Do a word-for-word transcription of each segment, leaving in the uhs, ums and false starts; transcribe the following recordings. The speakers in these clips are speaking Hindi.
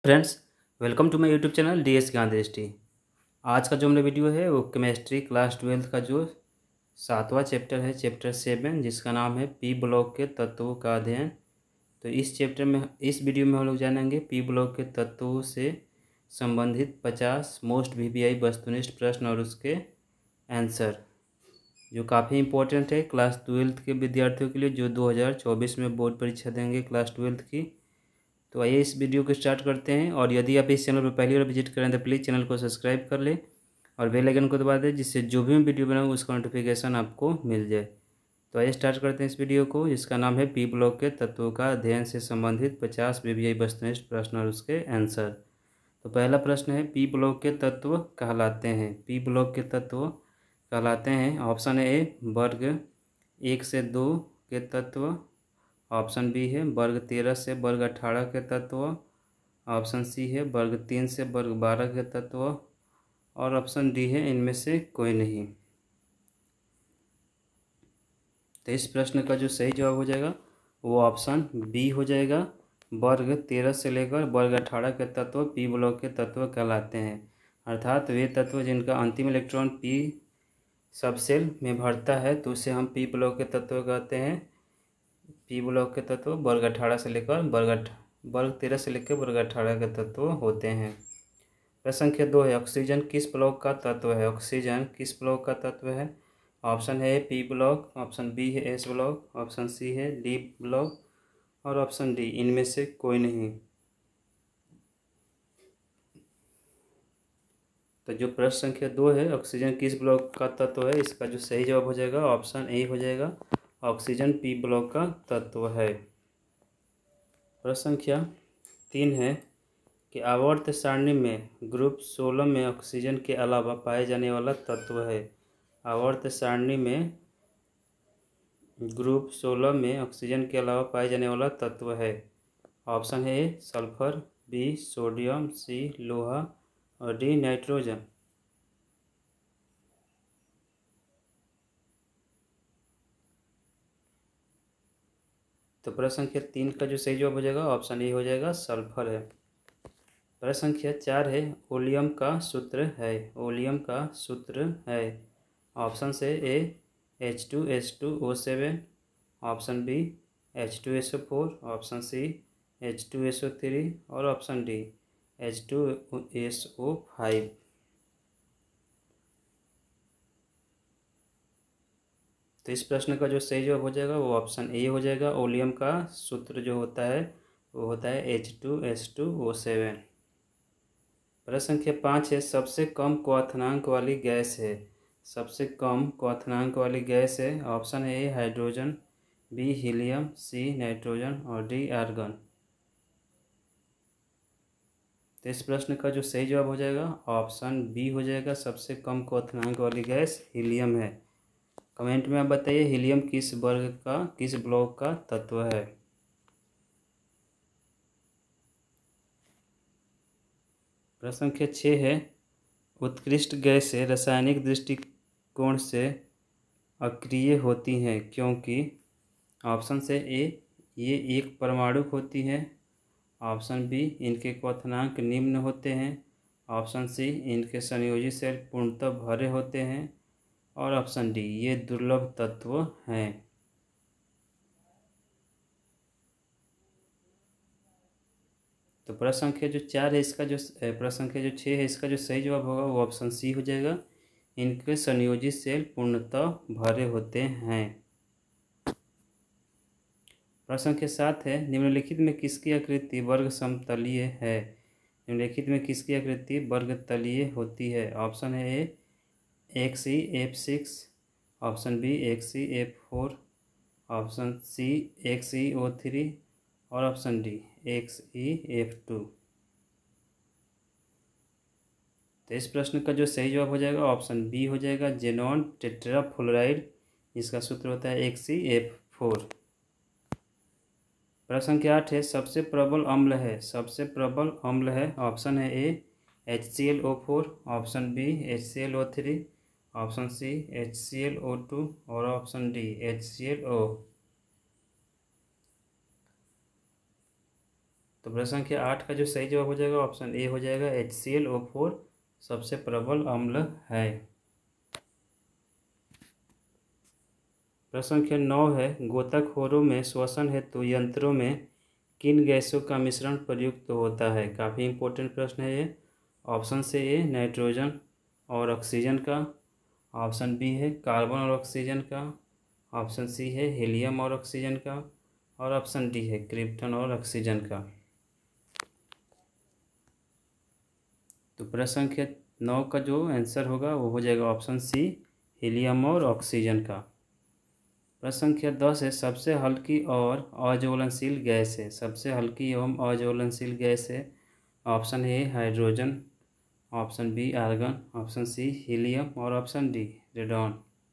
Friends, welcome to my YouTube channel D S Gyan Drishti. आज का जो मेरा वीडियो है वो केमिस्ट्री क्लास ट्वेल्थ का जो सातवां चैप्टर है, चैप्टर सेवन, जिसका नाम है पी ब्लॉक के तत्वों का अध्ययन। तो इस चैप्टर में इस वीडियो में हम लोग जानेंगे पी ब्लॉक के तत्वों से संबंधित पचास मोस्ट वी पी आई वस्तुनिष्ठ प्रश्न और उसके आंसर, जो काफ़ी इंपॉर्टेंट है क्लास ट्वेल्थ के विद्यार्थियों के लिए जो दो हज़ार चौबीस में बोर्ड परीक्षा देंगे क्लास ट्वेल्थ की। तो आइए इस वीडियो को स्टार्ट करते हैं। और यदि आप इस चैनल पर पहली बार विजिट करें तो प्लीज़ चैनल को सब्सक्राइब कर लें और बेल आइकन को दबा दें, जिससे जो भी मैं वीडियो बनाऊँ उसका नोटिफिकेशन आपको मिल जाए। तो आइए स्टार्ट करते हैं इस वीडियो को, जिसका नाम है पी ब्लॉक के तत्वों का अध्ययन से संबंधित पचास वी पी आई वस्तुनिष्ठ प्रश्न और उसके आंसर। तो पहला प्रश्न है, पी ब्लॉक के तत्व कहलाते हैं। पी ब्लॉक के तत्व कहलाते हैं। ऑप्शन ए वर्ग एक से दो के तत्व, ऑप्शन बी है वर्ग तेरह से वर्ग अठारह के तत्व, ऑप्शन सी है वर्ग तीन से वर्ग बारह के तत्व, और ऑप्शन डी है इनमें से कोई नहीं। तो इस प्रश्न का जो सही जवाब हो जाएगा वो ऑप्शन बी हो जाएगा। वर्ग तेरह से लेकर वर्ग अठारह के तत्व पी ब्लॉक के तत्व कहलाते हैं। अर्थात वे तत्व जिनका अंतिम इलेक्ट्रॉन पी सबसेल में भरता है तो उसे हम पी ब्लॉक के तत्व कहते हैं। पी ब्लॉक के तत्व वर्ग अठारह से लेकर वर्ग वर्ग तेरह से लेकर वर्ग अठारह के तत्व होते हैं। प्रश्न संख्या दो है, ऑक्सीजन किस ब्लॉक का तत्व है। ऑक्सीजन किस ब्लॉक का तत्व है। ऑप्शन है पी ब्लॉक, ऑप्शन बी है एस ब्लॉक, ऑप्शन सी है डी ब्लॉक, और ऑप्शन डी इनमें से कोई नहीं। तो जो प्रश्न संख्या दो है, ऑक्सीजन किस ब्लॉक का तत्व है, इसका जो सही जवाब हो जाएगा ऑप्शन ए हो जाएगा। ऑक्सीजन पी ब्लॉक का तत्व है। प्रश्न संख्या तीन है कि आवर्त सारणी में ग्रुप सोलह में ऑक्सीजन के अलावा पाए जाने वाला तत्व है। आवर्त सारणी में ग्रुप सोलह में ऑक्सीजन के अलावा पाए जाने वाला तत्व है। ऑप्शन है A sulphur, B sodium, C लोहा, और डी नाइट्रोजन। तो प्रश्न संख्या तीन का जो सही जवाब हो जाएगा ऑप्शन ए हो जाएगा, सल्फर है। प्रश्न संख्या चार है, ओलियम का सूत्र है। ओलियम का सूत्र है। ऑप्शन से A H two S two O seven, option B H two S O four, option C H two S O three, और option D H two S O five. तो इस प्रश्न का जो सही जवाब हो जाएगा वो ऑप्शन ए हो जाएगा। ओलियम का सूत्र जो होता है वो होता है H two S two O seven. प्रश्न संख्या पाँच है, सबसे कम क्वथनांक वाली गैस है। सबसे कम क्वथनांक वाली गैस है। ऑप्शन है A hydrogen, B helium, C nitrogen, और डी आर्गन। तो इस प्रश्न का जो सही जवाब हो जाएगा ऑप्शन बी हो जाएगा। सबसे कम क्वथनांक वाली गैस हीलियम है। कमेंट में आप बताइए हीलियम किस वर्ग का, किस ब्लॉक का तत्व है। प्रश्न संख्या छः है, उत्कृष्ट गैसें रासायनिक दृष्टिकोण से अक्रिय होती हैं क्योंकि। ऑप्शन से ए ये एक परमाणुक होती हैं, ऑप्शन बी इनके क्वथनांक निम्न होते हैं, ऑप्शन सी इनके संयोजी सेल पूर्णतः भरे होते हैं, और ऑप्शन डी ये दुर्लभ तत्व हैं। तो प्रश्न संख्या जो चार है इसका जो प्रश्न संख्या जो छः है इसका जो सही जवाब होगा वो ऑप्शन सी हो जाएगा। इनके संयोजी सेल पूर्णतः भरे होते हैं। प्रश्न संख्या सात है, निम्नलिखित में किसकी आकृति वर्ग समतलीय है। निम्नलिखित में किसकी आकृति वर्ग तलीय होती है। ऑप्शन है ए एक C F six, option B एक C F four, option C एक सी ओ थ्री, और option D X E F two. तो इस प्रश्न का जो सही जवाब हो जाएगा ऑप्शन बी हो जाएगा, जेनॉन टेट्राफ्लोराइड, इसका सूत्र होता है एक्स ई एफ फोर। प्रश्न संख्या आठ है, सबसे प्रबल अम्ल है। सबसे प्रबल अम्ल है। ऑप्शन है A H C L O four, option B H C L O three, option C H C L O two, और option D H C L O. तो प्रश्न संख्या आठ का जो सही जवाब हो जाएगा ऑप्शन ए हो जाएगा, H C L O four सबसे प्रबल अम्ल है। प्रश्न संख्या नौ है, गोताखोरों में श्वसन हेतु यंत्रों में किन गैसों का मिश्रण प्रयुक्त होता है। काफ़ी इंपॉर्टेंट प्रश्न है ये। ऑप्शन से ए नाइट्रोजन और ऑक्सीजन का, ऑप्शन बी है कार्बन और ऑक्सीजन का, ऑप्शन सी है हीलियम और ऑक्सीजन का, और ऑप्शन डी है क्रिप्टन और ऑक्सीजन का। तो प्रश्न संख्या नौ का जो आंसर होगा वो हो जाएगा ऑप्शन सी, हीलियम और ऑक्सीजन का। प्रश्न संख्या दस है, सबसे हल्की और अज्वलनशील गैस है। सबसे हल्की एवं अज्वलनशील गैस है। Option A hydrogen, option B argon, option C helium और ऑप्शन डी रेडॉन।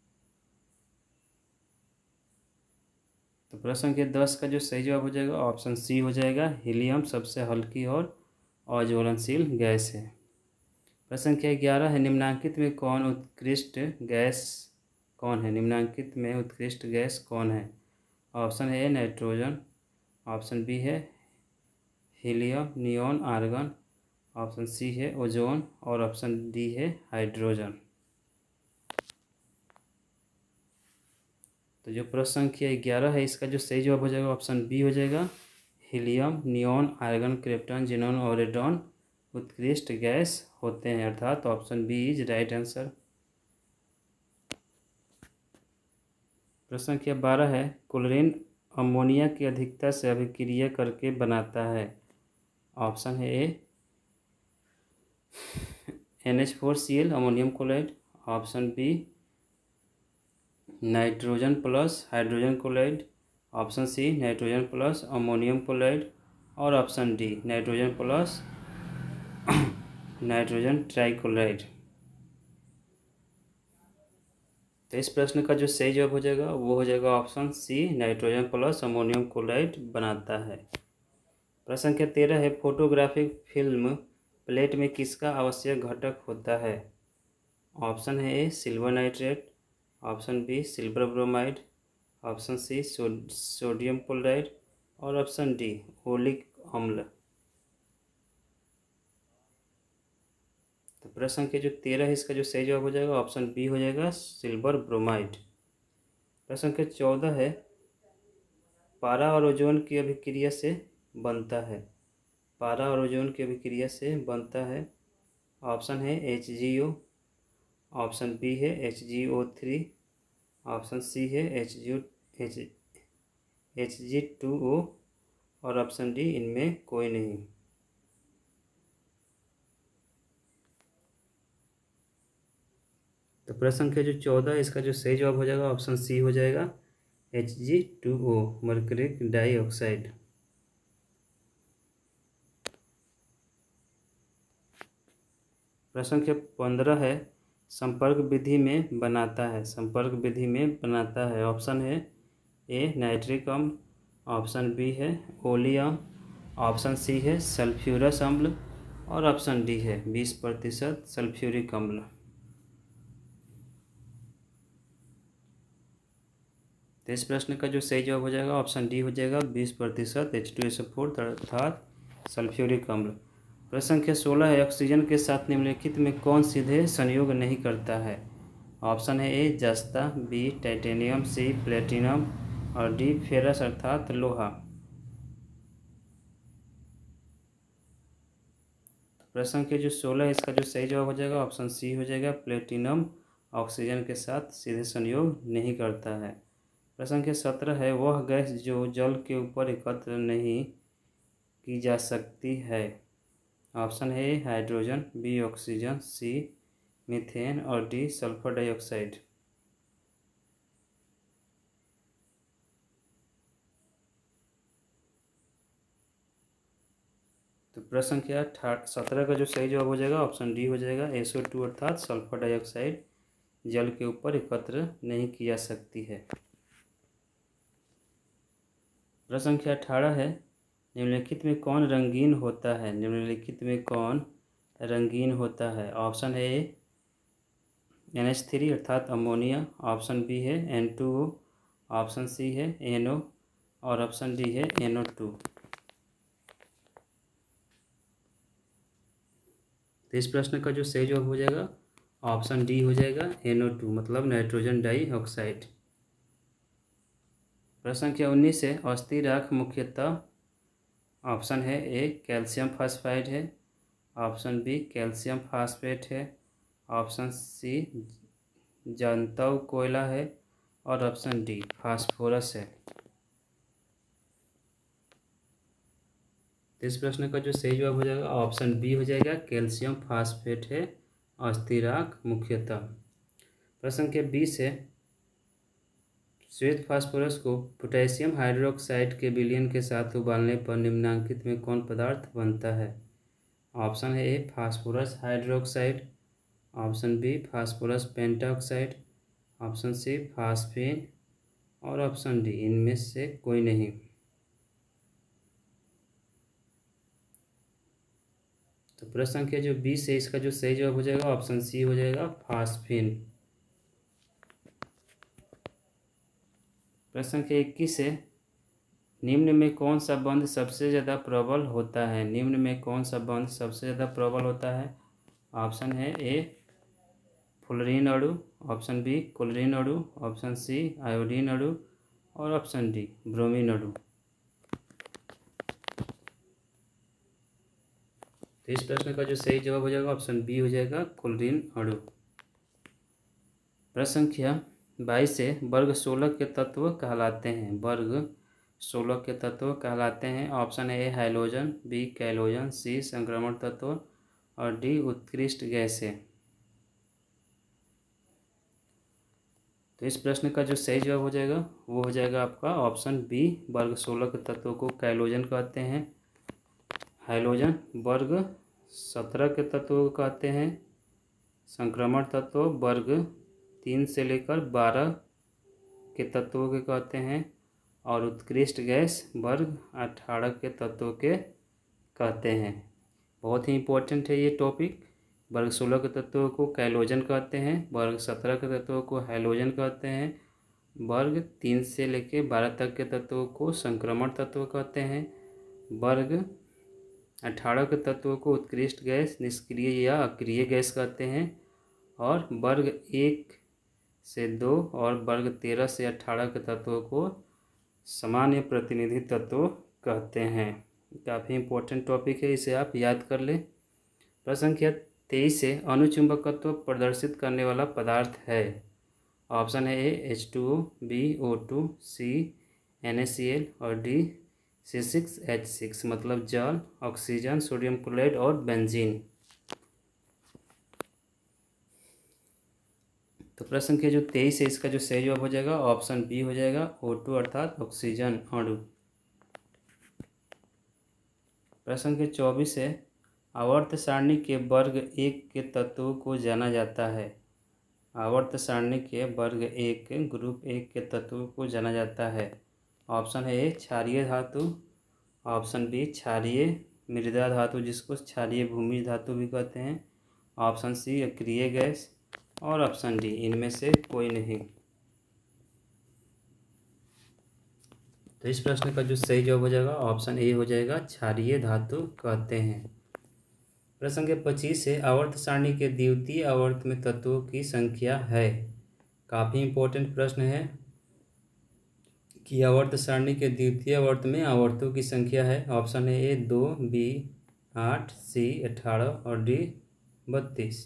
तो प्रश्न संख्या दस का जो सही जवाब हो जाएगा ऑप्शन सी हो जाएगा, हीलियम सबसे हल्की और अज्वलनशील गैस है। प्रश्न संख्या ग्यारह है, निम्नांकित में कौन उत्कृष्ट गैस कौन है निम्नांकित में उत्कृष्ट गैस कौन है। Option A nitrogen, option B है helium neon argon, option C है ओजोन और ऑप्शन डी है हाइड्रोजन। तो जो प्रश्न संख्या ग्यारह है इसका जो सही जवाब हो जाएगा ऑप्शन बी हो जाएगा, helium neon argon krypton xenon और रेडॉन उत्कृष्ट गैस होते हैं, अर्थात option B is right answer. प्रश्न संख्या बारह है, क्लोरीन अमोनिया की अधिकता से अभिक्रिया करके बनाता है। ऑप्शन है A N H four C L ammonium chloride, option B nitrogen plus hydrogen chloride, option C nitrogen plus ammonium chloride और option D nitrogen plus nitrogen trichloride. तो इस प्रश्न का जो सही जवाब हो जाएगा वो हो जाएगा option C nitrogen plus ammonium chloride बनाता है। प्रश्न संख्या तेरह है, फोटोग्राफिक फिल्म प्लेट में किसका आवश्यक घटक होता है। ऑप्शन है A silver nitrate, option B silver bromide, option C so, sodium chloride और ऑप्शन डी ओलिक अम्ल। तो प्रश्न संख्या जो तेरह है इसका जो सही जवाब हो जाएगा ऑप्शन बी हो जाएगा सिल्वर ब्रोमाइड। प्रश्न संख्या चौदह है, पारा और ओजोन की अभिक्रिया से बनता है। पारा और ओजोन की अभिक्रिया से बनता है। ऑप्शन है H G O, option B है H G O three, option C है H G H H G two O और ऑप्शन डी इनमें कोई नहीं। तो प्रश्न संख्या जो चौदह है इसका जो सही जवाब हो जाएगा ऑप्शन सी हो जाएगा H G two O mercuric dioxide. प्रश्न संख्या पंद्रह है, संपर्क विधि में बनाता है। संपर्क विधि में बनाता है। ऑप्शन है ए नाइट्रिक अम्ल, ऑप्शन बी है ओलियम, ऑप्शन सी है सल्फ्यूरस अम्ल और ऑप्शन डी है बीस प्रतिशत सल्फ्यूरिक अम्ल। तो इस प्रश्न का जो सही जवाब हो जाएगा ऑप्शन डी हो जाएगा बीस प्रतिशत H two S O four अर्थात सल्फ्यूरिक अम्ल। प्रश्न संख्या सोलह है, ऑक्सीजन के साथ निम्नलिखित में कौन सीधे संयोग नहीं करता है। ऑप्शन है ए जस्ता, बी टाइटेनियम, सी प्लेटिनम और डी फेरस अर्थात लोहा। प्रश्न संख्या जो सोलह है इसका जो सही जवाब हो जाएगा ऑप्शन सी हो जाएगा प्लेटिनम ऑक्सीजन के साथ सीधे संयोग नहीं करता है। प्रश्न संख्या सत्रह है, वह गैस जो जल के ऊपर एकत्र नहीं की जा सकती है। ऑप्शन है hydrogen, B oxygen, C methane और डी सल्फर डाइऑक्साइड। तो प्रश्न संख्या सत्रह का जो सही जवाब हो जाएगा ऑप्शन डी हो जाएगा एस ओ टू अर्थात सल्फर डाइऑक्साइड जल के ऊपर एकत्र नहीं की जा सकती है। प्रश्न संख्या अठारह है, निम्नलिखित में कौन रंगीन होता है। निम्नलिखित में कौन रंगीन होता है। ऑप्शन है एन एच थ्री अर्थात अमोनिया, ऑप्शन बी है N two O, option C है एन ओ और ऑप्शन डी है एन ओ टू। तो इस प्रश्न का जो सही जवाब हो जाएगा ऑप्शन डी हो जाएगा एन ओ टू, मतलब नाइट्रोजन डाइऑक्साइड। प्रश्न संख्या उन्नीस है, अस्थिर राख मुख्यतः ऑप्शन है ए कैल्शियम फॉस्फाइड है, ऑप्शन बी कैल्शियम फास्फेट है, ऑप्शन सी जंतव कोयला है और ऑप्शन डी फास्फोरस है। इस प्रश्न का जो सही जवाब हो जाएगा ऑप्शन बी हो जाएगा कैल्शियम फास्फेट है अस्थिर राख मुख्यतः। प्रश्न संख्या बीस है, श्वेत फास्फोरस को पोटेशियम हाइड्रोक्साइड के विलयन के साथ उबालने पर निम्नलिखित में कौन पदार्थ बनता है? ऑप्शन है A phosphorus hydroxide, option B phosphorus pentoxide, option C phosphine और ऑप्शन डी इनमें से कोई नहीं। तो प्रश्न संख्या जो बीस है इसका जो सही जवाब हो जाएगा ऑप्शन सी हो जाएगा फास्फेन। प्रश्न संख्या इक्कीस है, निम्न में कौन सा बंध सबसे ज़्यादा प्रबल होता है? निम्न में कौन सा बंध सबसे ज़्यादा प्रबल होता है? ऑप्शन है ए फ्लोरीन अणु, ऑप्शन बी क्लोरीन अणु, ऑप्शन सी आयोडीन अणु और ऑप्शन डी ब्रोमीन अणु। तो इस प्रश्न का जो सही जवाब हो जाएगा ऑप्शन बी हो जाएगा क्लोरीन अणु। प्रश्न संख्या बाईस है, वर्ग सोलह के तत्व कहलाते हैं? वर्ग सोलह के तत्व कहलाते हैं। Option A hydrogen, B halogen, C संक्रमण तत्व और डी उत्कृष्ट गैस है। तो इस प्रश्न का जो सही जवाब हो जाएगा वो हो जाएगा आपका ऑप्शन बी, वर्ग सोलह के तत्वों को कैलोजन कहते हैं। हाइड्रोजन वर्ग सत्रह के तत्वों को कहते हैं। संक्रमण तत्व वर्ग तीन से लेकर बारह के तत्वों के कहते हैं और उत्कृष्ट गैस वर्ग अठारह के तत्वों के कहते हैं। बहुत ही इम्पोर्टेंट है ये टॉपिक। वर्ग सोलह के तत्वों को कैलोजन कहते हैं, वर्ग सत्रह के तत्वों को हाइड्रोजन कहते हैं, वर्ग तीन से लेकर बारह तक के तत्वों को संक्रमण तत्व कहते हैं, वर्ग अठारह के तत्वों को उत्कृष्ट गैस, निष्क्रिय या अक्रिय गैस कहते हैं और वर्ग एक से दो और वर्ग तेरह से अठारह के तत्वों को सामान्य प्रतिनिधि तत्व कहते हैं। काफ़ी इम्पोर्टेंट टॉपिक है, इसे आप याद कर लें। प्रश्न संख्या तेईस से अनुचुंबकत्व प्रदर्शित करने वाला पदार्थ है? ऑप्शन है A H two O, B O two, C N A C L और D C six H six, मतलब जल, ऑक्सीजन, सोडियम क्लोराइड और बेंजीन। तो प्रश्न संख्या जो तेईस है इसका जो सही जवाब हो जाएगा ऑप्शन बी हो जाएगा ओ टू अर्थात ऑक्सीजन अणु। प्रश्न संख्या चौबीस है, आवर्त सारणी के वर्ग एक के तत्वों को जाना जाता है? आवर्त सारणी के वर्ग एक ग्रुप एक के तत्वों को जाना जाता है। ऑप्शन है ए क्षारीय धातु, ऑप्शन बी क्षारीय मृदा धातु जिसको क्षारीय भूमि धातु भी कहते हैं, ऑप्शन सी अक्रिय गैस और ऑप्शन डी इनमें से कोई नहीं। तो इस प्रश्न का जो सही जवाब हो जाएगा ऑप्शन ए हो जाएगा क्षारीय धातु कहते हैं। प्रश्न संख्या पच्चीस है, आवर्त सारणी के द्वितीय आवर्त में तत्वों की संख्या है? काफ़ी इंपॉर्टेंट प्रश्न है कि आवर्त सारणी के द्वितीय आवर्त में आवर्तों की संख्या है। ऑप्शन है ए दो, बी आठ, सी अठारह और डी बत्तीस।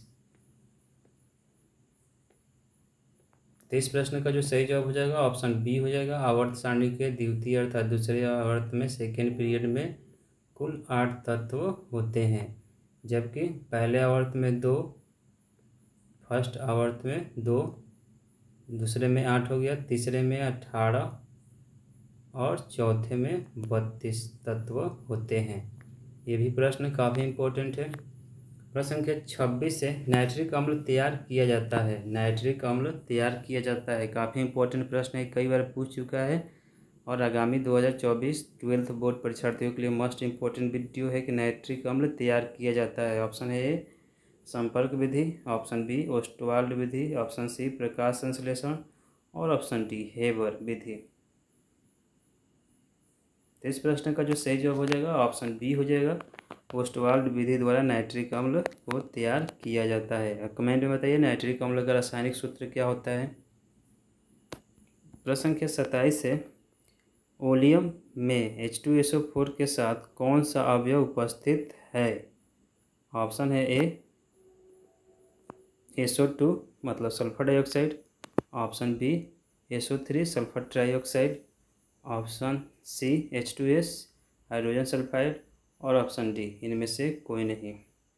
तो इस प्रश्न का जो सही जवाब हो जाएगा ऑप्शन बी हो जाएगा। आवर्त सारणी के द्वितीय अर्थात दूसरे आवर्त में सेकेंड पीरियड में कुल आठ तत्व होते हैं, जबकि पहले आवर्त में दो, फर्स्ट आवर्त में दो, दूसरे में आठ हो गया, तीसरे में अठारह और चौथे में बत्तीस तत्व होते हैं। ये भी प्रश्न काफ़ी इम्पोर्टेंट है। प्रश्न संख्या छब्बीस है, नाइट्रिक अम्ल तैयार किया जाता है? नाइट्रिक अम्ल तैयार किया जाता है, काफ़ी इंपॉर्टेंट प्रश्न है, कई बार पूछ चुका है और आगामी दो हज़ार चौबीस ट्वेल्थ बोर्ड परीक्षार्थियों के लिए मस्ट इंपॉर्टेंट वीडियो है कि नाइट्रिक अम्ल तैयार किया जाता है। ऑप्शन है ए संपर्क विधि, ऑप्शन बी ओस्टवाल्ड विधि, ऑप्शन सी प्रकाश संश्लेषण और ऑप्शन डी हेबर विधि। तो इस प्रश्न का जो सही जवाब हो जाएगा ऑप्शन बी हो जाएगा ओस्टवाल्ड विधि द्वारा नाइट्रिक अम्ल को तैयार किया जाता है। कमेंट में बताइए नाइट्रिक अम्ल का रासायनिक सूत्र क्या होता है। प्रश्न संख्या सत्ताईस है, ओलियम में H two S O four के साथ कौन सा अवयव उपस्थित है। ऑप्शन है ए एस ओ टू मतलब sulphur dioxide, option B S O three sulphur trioxide, option C H two S hydrogen sulphide और ऑप्शन डी इनमें से कोई नहीं।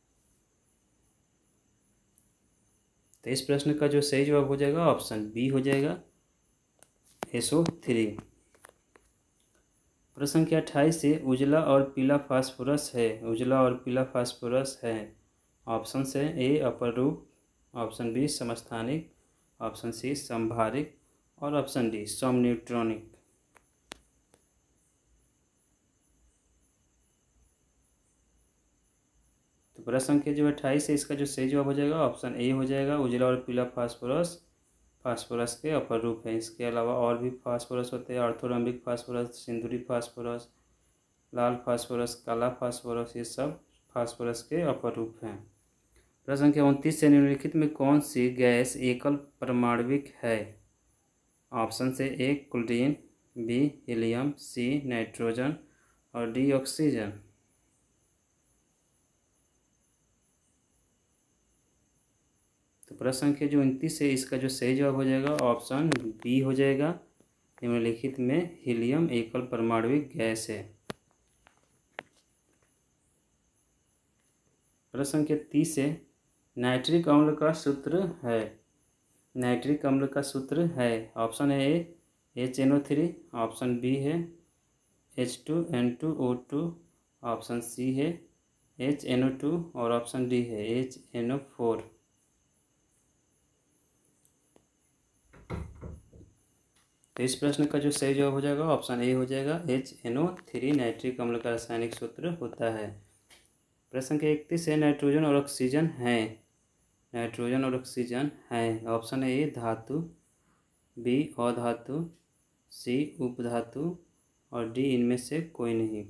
तो इस प्रश्न का जो सही जवाब हो जाएगा ऑप्शन बी हो जाएगा एस ओ थ्री। प्रश्न संख्या अट्ठाईस से उजला और पीला फास्फोरस है, उजला और पीला फास्फोरस है। ऑप्शन से ए अपरूप, ऑप्शन बी समस्थानिक, ऑप्शन सी संभारिक और ऑप्शन डी समन्यूट्रॉनिक। तो प्रश्न संख्या जो अट्ठाईस है इसका जो सही जवाब हो जाएगा ऑप्शन ए हो जाएगा, उजला और पीला फास्फोरस फास्फोरस के अपर रूप है। इसके अलावा और भी फास्फोरस होते हैं, ऑर्थोरम्बिक फास्फोरस, सिंदूरी फास्फोरस, लाल फास्फोरस, काला फास्फोरस, ये सब फास्फोरस के अपर रूप हैं। प्रश्न संख्या उनतीस से निम्नलिखित में कौन सी गैस एकल परमाणविक है। ऑप्शन से A chlorine, B helium, C nitrogen और डी ऑक्सीजन। तो प्रश्न संख्या जो उनतीस है इसका जो सही जवाब हो जाएगा ऑप्शन बी हो जाएगा, निम्नलिखित में हीलियम एकल परमाणविक गैस है। प्रश्न संख्या तीस है, नाइट्रिक अम्ल का सूत्र है, नाइट्रिक अम्ल का सूत्र है। ऑप्शन है A H N O three, option B है H two N two O two, option C है एच एन ओ टू और ऑप्शन डी है एच एन ओ फोर। तो इस प्रश्न का जो सही जवाब हो जाएगा ऑप्शन ए हो जाएगा H N O three nitric अम्ल का रासायनिक सूत्र होता है। प्रश्न संख्या इकतीस है, नाइट्रोजन और ऑक्सीजन है, नाइट्रोजन और ऑक्सीजन है। ऑप्शन ए धातु, बी अधातु, सी उपधातु और डी इनमें से कोई नहीं।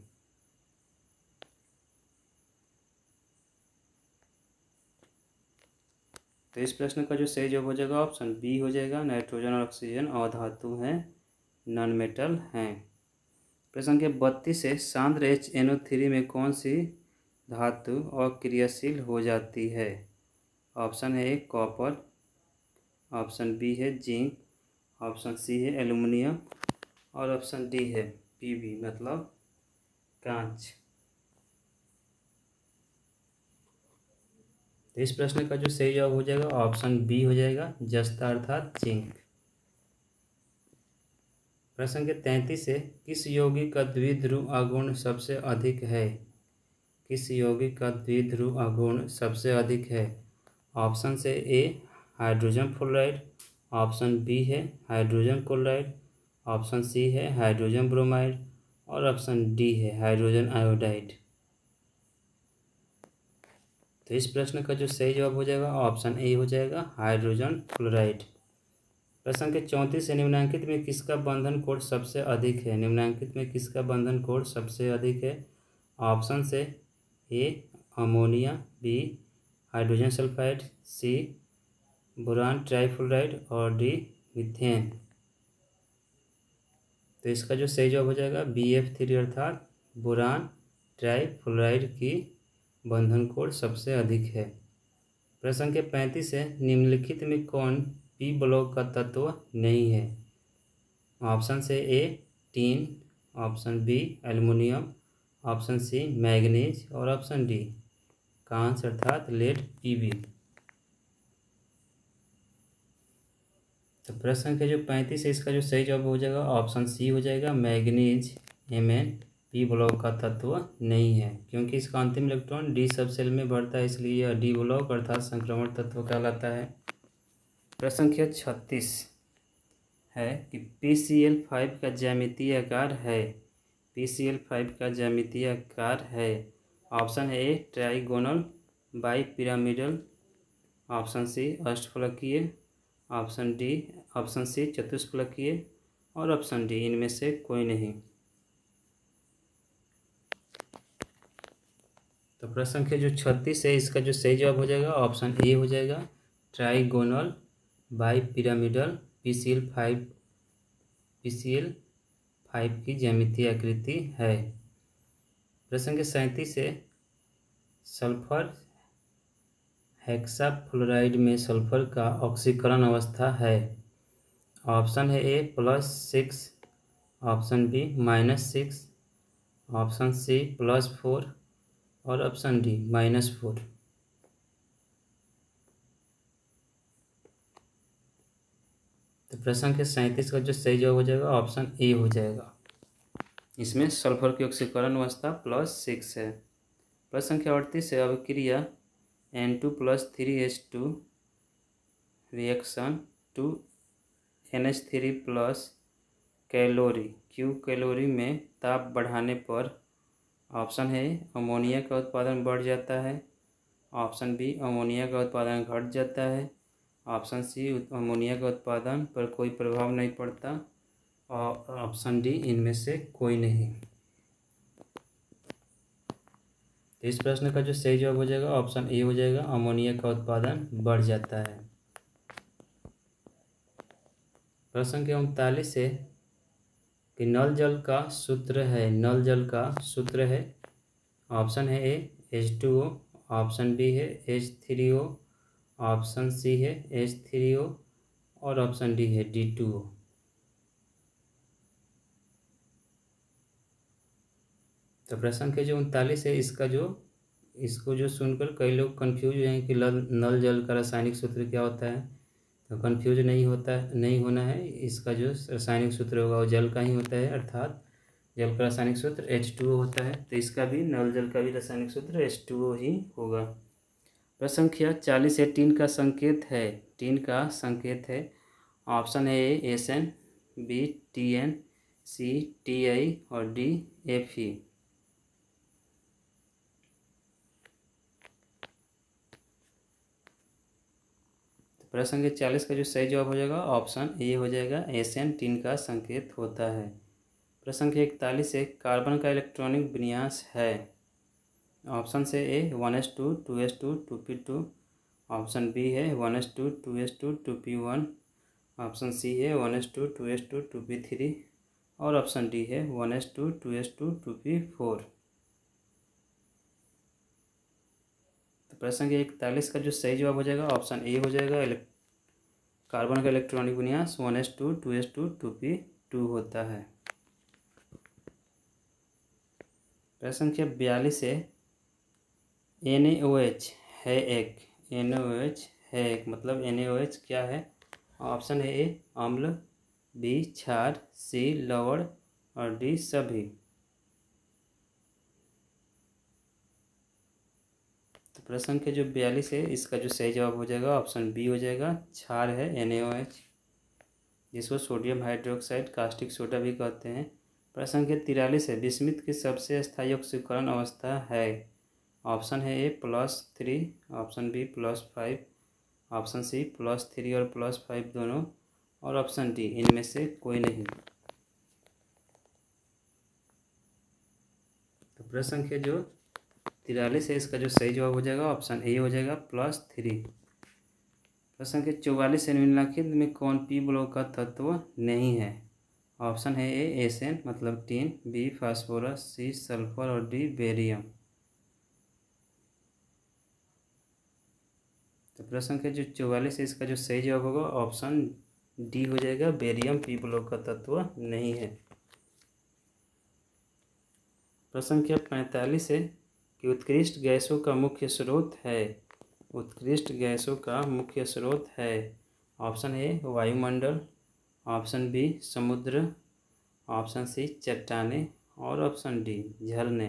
तो इस प्रश्न का जो सही जवाब हो जाएगा ऑप्शन बी हो जाएगा, नाइट्रोजन और ऑक्सीजन अधातु हैं, नॉन मेटल हैं। प्रश्न संख्या बत्तीस है, सांद्र एच एन ओ थ्री में कौन सी धातु अक्रियाशील हो जाती है। ऑप्शन है ए कॉपर, ऑप्शन बी है जिंक, ऑप्शन सी है एल्युमिनियम और ऑप्शन डी है पीबी मतलब कांच। तो इस प्रश्न का जो सही जवाब हो जाएगा ऑप्शन बी हो जाएगा, जस्ता अर्थात जिंक। प्रश्न के तैंतीस है, किस यौगिक का द्विध्रुव अगुण सबसे अधिक है, किस यौगिक का द्विध्रुव अगुण सबसे अधिक है। ऑप्शन से A hydrogen fluoride, option B है हाइड्रोजन क्लोराइड, ऑप्शन सी है हाइड्रोजन ब्रोमाइड और ऑप्शन डी है हाइड्रोजन आयोडाइड। तो इस प्रश्न का जो सही जवाब हो जाएगा ऑप्शन ए हो जाएगा, हाइड्रोजन फ्लोराइड। प्रश्न के चौंतीस से निम्नलिखित में किसका बंधन कोण सबसे अधिक है, निम्नलिखित में किसका बंधन कोण सबसे अधिक है। ऑप्शन से A ammonia, B hydrogen sulphide, C boron trifluoride और डी मीथेन। तो इसका जो सही जवाब हो जाएगा बी एफ थ्री अर्थात बोरान ट्राइफ्लोराइड की बंधन कोण सबसे अधिक है। प्रश्न के पैंतीस है, निम्नलिखित में कौन पी ब्लॉक का तत्व नहीं है। ऑप्शन से A tin, option B aluminium, option C manganese और ऑप्शन डी कांच अर्थात लेड पीबी। तो प्रश्न के जो पैंतीस है इसका जो सही जवाब हो जाएगा ऑप्शन सी हो जाएगा, manganese M N P block का तत्व नहीं है, क्योंकि इसका अंतिम इलेक्ट्रॉन डी सब सेल में बढ़ता है, इसलिए यह डी ब्लॉक अर्थात संक्रमण तत्व कहलाता है। प्रश्न संख्या छत्तीस है कि पी सी एल फाइव का ज्यामितीय आकार है, पी सी एल फाइव का ज्यामितीय आकार है। ऑप्शन है A trigonal bipyramidal, option C अष्टफलकीय, ऑप्शन डी ऑप्शन सी चतुष्फलकीय और ऑप्शन डी इनमें से कोई नहीं। तो प्रश्न संख्या जो छत्तीस है इसका जो सही जवाब हो जाएगा ऑप्शन ए हो जाएगा, trigonal bipyramidal PCl five PCl five की ज्यामितीय आकृति है। प्रश्न संख्या सैंतीस है, सल्फर हेक्साफ्लोराइड में सल्फर का ऑक्सीकरण अवस्था है। ऑप्शन है A plus six, option B minus six, option C plus four और ऑप्शन डी माइनस फोर। तो प्रश्न संख्या सैंतीस का जो सही जवाब हो जाएगा ऑप्शन ए हो जाएगा। इसमें सल्फर की ऑक्सीकरण अवस्था प्लस सिक्स है। प्रश्न संख्या अड़तीस है, अभिक्रिया N two plus three H two reaction to N H three plus calorie Q calorie में ताप बढ़ाने पर ऑप्शन है अमोनिया का उत्पादन बढ़ जाता है, ऑप्शन बी अमोनिया का उत्पादन घट जाता है, ऑप्शन सी अमोनिया का उत्पादन पर कोई प्रभाव नहीं पड़ता और ऑप्शन डी इनमें से कोई नहीं। तो इस प्रश्न का जो सही जवाब हो जाएगा ऑप्शन ए हो जाएगा, अमोनिया का उत्पादन बढ़ जाता है। प्रश्न संख्या उनतालीस है कि नल जल का सूत्र है, नल जल का सूत्र है। ऑप्शन है A H two O, option B है H three O, option C है एच थ्री ओ और ऑप्शन डी है डी टू ओ। तो प्रश्न संख्या जो उनतालीस है इसका जो इसको जो सुनकर कई लोग कंफ्यूज हुए हैं कि नल नल जल का रासायनिक सूत्र क्या होता है। तो कंफ्यूज नहीं होता नहीं होना है, इसका जो रासायनिक सूत्र होगा वो जल का ही होता है, अर्थात जल का रासायनिक सूत्र एच टू ओ होता है। तो इसका भी नल जल का भी रासायनिक सूत्र एच टू ओ ही होगा। प्रश्न संख्या चालीस है, टीन का संकेत है, टीन का संकेत है। ऑप्शन है A S N, B T N, C T I और डी एफ ई। प्रश्न संख्या चालीस का जो सही जवाब हो जाएगा ऑप्शन ए हो जाएगा, एस एन टीन का संकेत होता है। प्रश्न संख्या इकतालीस है, कार्बन का इलेक्ट्रॉनिक विन्यास है। ऑप्शन से A one S two, two S two, two P two, option B है one S two, two S two, two P one, option C है one S two, two S two, two P three और ऑप्शन डी है one S two, two S two, two P four. तो प्रश्न संख्या इकतालीस का जो सही जवाब हो जाएगा ऑप्शन ए हो जाएगा, कार्बन का इलेक्ट्रॉनिक विन्यास one S two, two S two, two P two होता है। प्रश्न संख्या बयालीस है, एन ए ओ एच है एक, एन ए ओ एच है एक मतलब एन ए ओ एच क्या है। ऑप्शन है ए अम्ल, बी क्षार, सी लवण और डी सभी। तो प्रश्न संख्या जो बयालीस है इसका जो सही जवाब हो जाएगा ऑप्शन बी हो जाएगा, क्षार है एन ए ओ एच, जिसको सोडियम हाइड्रोक्साइड कास्टिक सोडा भी कहते हैं। प्रश्न संख्या तिरालीस है, विस्मित की सबसे स्थायी ऑक्सीकरण अवस्था है। ऑप्शन है A plus three, option B plus five, option C plus three और प्लस फाइव दोनों और ऑप्शन डी इनमें से कोई नहीं। तो प्रश्न संख्या जो तिरालीस है इसका जो सही जवाब हो जाएगा ऑप्शन ए हो जाएगा, प्लस थ्री। प्रश्न संख्या चौवालीस है, निम्नलिखित में कौन पी ब्लॉक का तत्व नहीं है। ऑप्शन है ए एस एन मतलब tin, B phosphorus, C sulphur और डी बेरियम। तो प्रश्न संख्या जो चौवालीस है इसका जो सही जवाब होगा ऑप्शन डी हो जाएगा, बेरियम पी ब्लॉक का तत्व नहीं है। प्रश्न संख्या पैंतालीस है कि उत्कृष्ट गैसों का मुख्य स्रोत है, उत्कृष्ट गैसों का मुख्य स्रोत है। ऑप्शन ए वायुमंडल, ऑप्शन बी समुद्र, ऑप्शन सी चट्टानें और ऑप्शन डी झरने।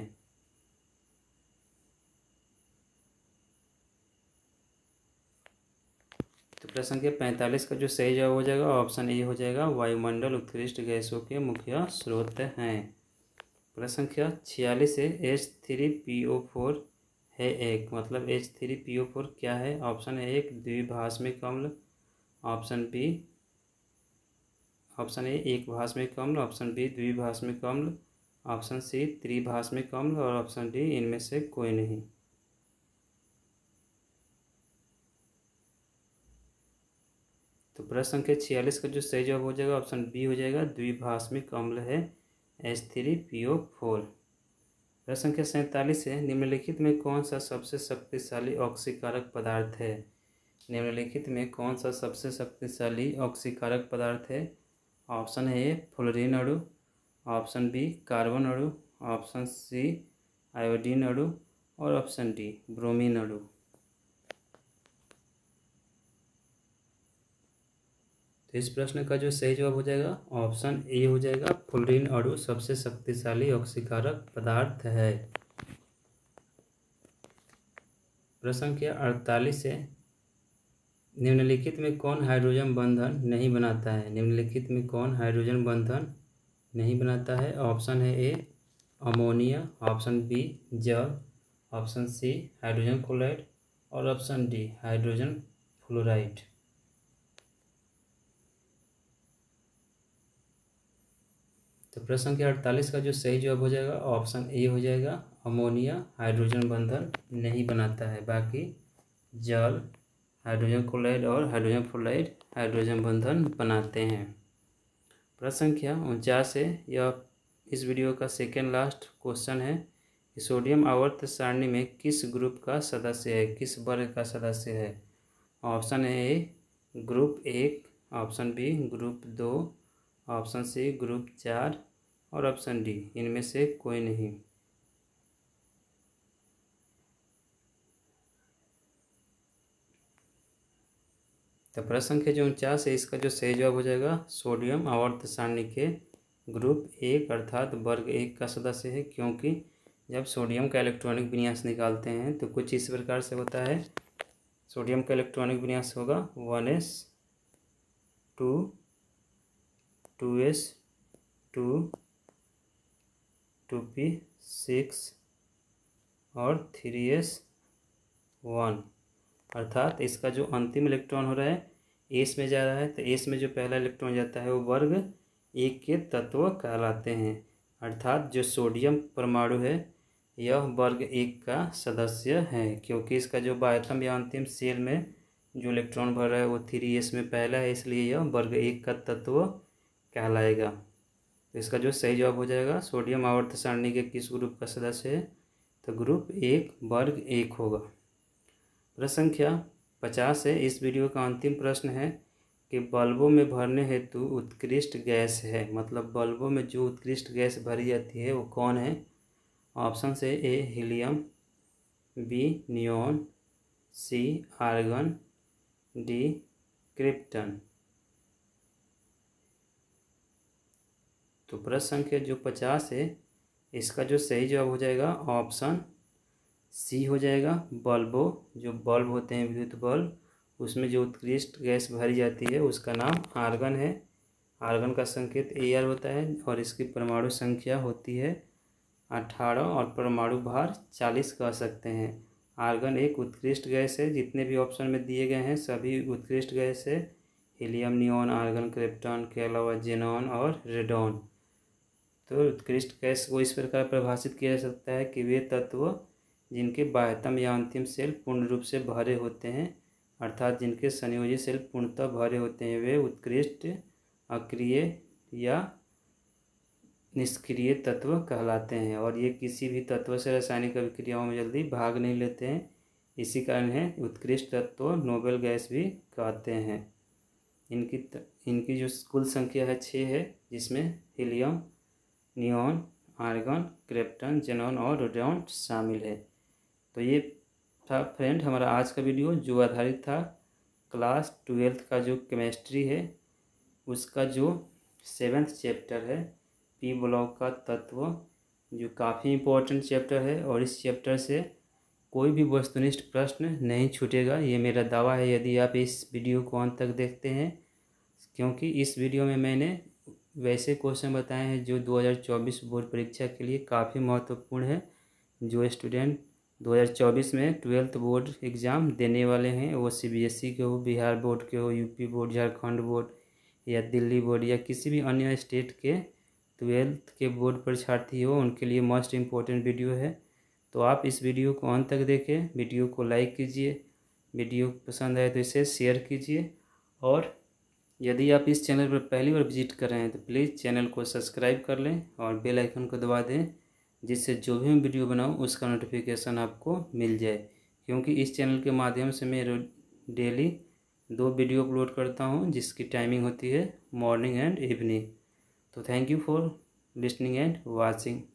तो प्रश्न संख्या पैंतालीस का जो सही जवाब हो जाएगा ऑप्शन ए हो जाएगा, वायुमंडल उत्कृष्ट गैसों के मुख्य स्रोत हैं। प्रश्न संख्या छियालीस है, H three P O four है एक मतलब H three P O four क्या है। ऑप्शन है एक द्विभाषमिक अम्ल, ऑप्शन बी ऑप्शन ए एक भाषमिक अम्ल, ऑप्शन बी द्विभाषमिक अम्ल, ऑप्शन सी त्रिभाषमिक अम्ल और ऑप्शन डी इनमें से कोई नहीं। प्रश्न संख्या छियालीस का जो सही जवाब हो जाएगा ऑप्शन बी हो जाएगा, द्विभाषमिक अम्ल है H three P O four. प्रश्न संख्या सैंतालीस है, निम्नलिखित में कौन सा सबसे शक्तिशाली ऑक्सीकारक पदार्थ है। निम्नलिखित में कौन सा सबसे शक्तिशाली ऑक्सीकारक पदार्थ है। ऑप्शन है ए फ्लोरीन अणु, ऑप्शन बी कार्बन अणु, ऑप्शन सी आयोडीन अणु और ऑप्शन डी ब्रोमीन अणु। तो इस प्रश्न का जो सही जवाब हो जाएगा ऑप्शन ए हो जाएगा, फ्लोरीन अणु सबसे शक्तिशाली ऑक्सीकारक पदार्थ है। प्रश्न संख्या अड़तालीस है, निम्नलिखित में कौन हाइड्रोजन बंधन नहीं बनाता है। निम्नलिखित में कौन हाइड्रोजन बंधन नहीं बनाता है। ऑप्शन है ए अमोनिया, ऑप्शन बी जल, ऑप्शन सी हाइड्रोजन क्लोराइड और ऑप्शन डी हाइड्रोजन फ्लोराइड। तो प्रश्न संख्या अड़तालीस का जो सही जवाब हो जाएगा ऑप्शन ए हो जाएगा, अमोनिया हाइड्रोजन बंधन नहीं बनाता है, बाकी जल हाइड्रोजन क्लोराइड और हाइड्रोजन फ्लोराइड हाइड्रोजन बंधन बनाते हैं। प्रश्न संख्या उनचास है, यह इस वीडियो का सेकेंड लास्ट क्वेश्चन है कि सोडियम आवर्त सारणी में किस ग्रुप का सदस्य है, किस वर्ग का सदस्य है। ऑप्शन है ए ग्रुप एक, ऑप्शन बी ग्रुप दो, ऑप्शन सी ग्रुप चार और ऑप्शन डी इनमें से कोई नहीं। तो प्रश्न संख्या जो उनचास है इसका जो सही जवाब हो जाएगा सोडियम आवर्त सारणी के ग्रुप एक अर्थात वर्ग एक का सदस्य है, क्योंकि जब सोडियम का इलेक्ट्रॉनिक विन्यास निकालते हैं तो कुछ इस प्रकार से होता है। सोडियम का इलेक्ट्रॉनिक विन्यास होगा one S two two S two two P six और थ्री एस वन, अर्थात इसका जो अंतिम इलेक्ट्रॉन हो रहा है एस में जा रहा है, तो एस में जो पहला इलेक्ट्रॉन जाता है वो वर्ग एक के तत्व कहलाते हैं। अर्थात जो सोडियम परमाणु है यह वर्ग एक का सदस्य है, क्योंकि इसका जो बाह्यतम या अंतिम शेल में जो इलेक्ट्रॉन भर रहा है वो थ्री एस में पहला है, इसलिए यह वर्ग एक का तत्व कहलाएगा। तो इसका जो सही जवाब हो जाएगा सोडियम आवर्त सारणी के किस ग्रुप का सदस्य है, तो ग्रुप एक वर्ग एक होगा। प्रश्न संख्या पचास है, इस वीडियो का अंतिम प्रश्न है कि बल्बों में भरने हेतु उत्कृष्ट गैस है, मतलब बल्बों में जो उत्कृष्ट गैस भरी जाती है वो कौन है। ऑप्शन से A helium, B neon, C argon, D krypton. तो प्रश्न संख्या जो पचास है इसका जो सही जवाब हो जाएगा ऑप्शन सी हो जाएगा, बल्बों जो बल्ब होते हैं विद्युत बल्ब उसमें जो उत्कृष्ट गैस भरी जाती है उसका नाम आर्गन है। आर्गन का संकेत ए आर होता है और इसकी परमाणु संख्या होती है अठारह और परमाणु भार चालीस कह सकते हैं। आर्गन एक उत्कृष्ट गैस है, जितने भी ऑप्शन में दिए गए हैं सभी उत्कृष्ट गैस है, हीलियम, नियॉन, आर्गन, क्रिप्टॉन के अलावा जेनॉन और रेडॉन। तो उत्कृष्ट गैस को इस प्रकार परिभाषित किया जा सकता है कि वे तत्व जिनके बाह्यतम या अंतिम सेल पूर्ण रूप से भरे होते हैं, अर्थात जिनके संयोजी सेल पूर्णतः भरे होते हैं, वे उत्कृष्ट अक्रिय या निष्क्रिय तत्व कहलाते हैं और ये किसी भी तत्व से रासायनिक अभिक्रियाओं में जल्दी भाग नहीं लेते हैं। इसी कारण है उत्कृष्ट तत्व नोबेल गैस भी कहते हैं। इनकी त, इनकी जो कुल संख्या है छः है, जिसमें helium, neon, argon, krypton, xenon और रेडॉन शामिल है। तो ये था फ्रेंड हमारा आज का वीडियो, जो आधारित था क्लास ट्वेल्थ का जो केमिस्ट्री है उसका जो सेवेंथ चैप्टर है पी ब्लॉक का तत्व, जो काफ़ी इम्पोर्टेंट चैप्टर है और इस चैप्टर से कोई भी वस्तुनिष्ठ प्रश्न नहीं छूटेगा, ये मेरा दावा है यदि आप इस वीडियो को अंत तक देखते हैं, क्योंकि इस वीडियो में मैंने वैसे क्वेश्चन बताए हैं जो दो हज़ार चौबीस बोर्ड परीक्षा के लिए काफ़ी महत्वपूर्ण है। जो स्टूडेंट दो हज़ार चौबीस में ट्वेल्थ बोर्ड एग्ज़ाम देने वाले हैं, वो सीबीएसई के हो, बिहार बोर्ड के हो, यूपी बोर्ड, झारखंड बोर्ड या दिल्ली बोर्ड या किसी भी अन्य स्टेट के ट्वेल्थ के बोर्ड परीक्षार्थी हो, उनके लिए मोस्ट इम्पोर्टेंट वीडियो है। तो आप इस वीडियो को अंत तक देखें, वीडियो को लाइक कीजिए, वीडियो पसंद आए तो इसे शेयर कीजिए और यदि आप इस चैनल पर पहली बार विजिट कर रहे हैं तो प्लीज़ चैनल को सब्सक्राइब कर लें और बेल आइकन को दबा दें, जिससे जो भी मैं वीडियो बनाऊं उसका नोटिफिकेशन आपको मिल जाए। क्योंकि इस चैनल के माध्यम से मैं डेली दो वीडियो अपलोड करता हूं, जिसकी टाइमिंग होती है मॉर्निंग एंड इवनिंग। तो thank you for listening and watching.